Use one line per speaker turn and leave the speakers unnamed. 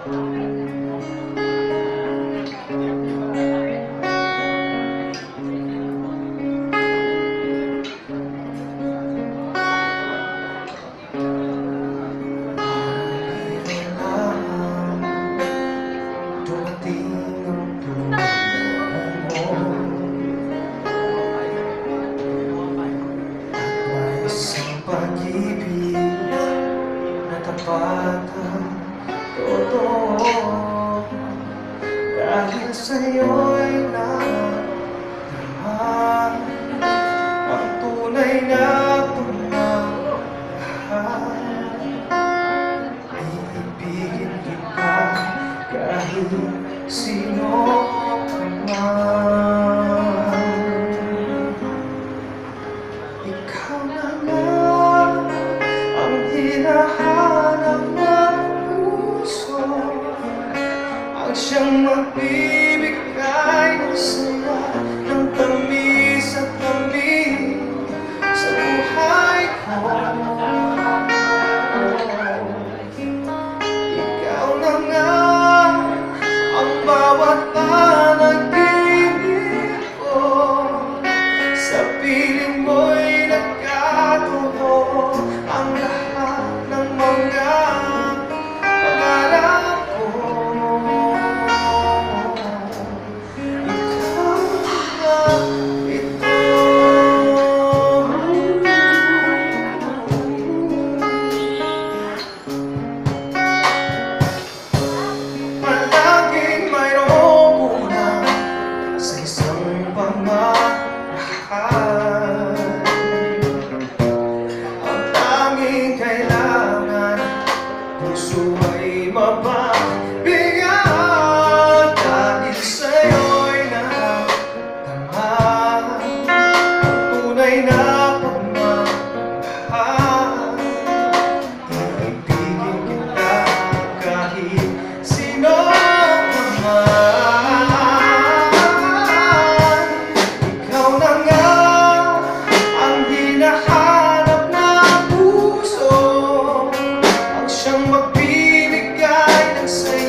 Pag-ibig na tapat ang totoo, dahil sa'yo'y naramdaman ang tunay na pagmamahal. Iibigin kita kahit sino ka man. Ikaw na nga ang hinahanap ng puso, ang siyang magbibigay ng saya, ng tamis at tamis sa buhay ko. Ikaw na nga ang bawat panaginip ko, sa piling mo'y nagkatotoo ang lahat ng mga pangarap ko. Ikaw na ito. Palaging mayroong kulang sa isang pagmamahal. Ang tanging kailangan, puso ay mapagbigyan, dahil sa'yo'y naramdaman ang tunay na pagmamahal. Iibigin kita kahit sino ka man. Ikaw na nga ang hinahanap ng puso, ang siyang magbibigay ng saya.